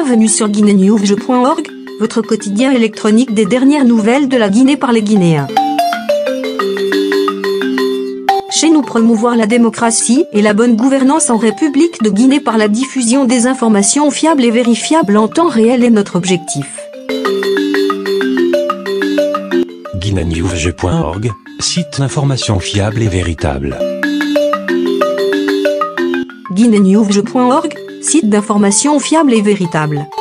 Bienvenue sur guinénews.org, votre quotidien électronique des dernières nouvelles de la Guinée par les Guinéens. Chez nous, promouvoir la démocratie et la bonne gouvernance en République de Guinée par la diffusion des informations fiables et vérifiables en temps réel est notre objectif. guinénews.org, site d'information fiable et véritable. guinénews.org, site d'information fiable et véritable.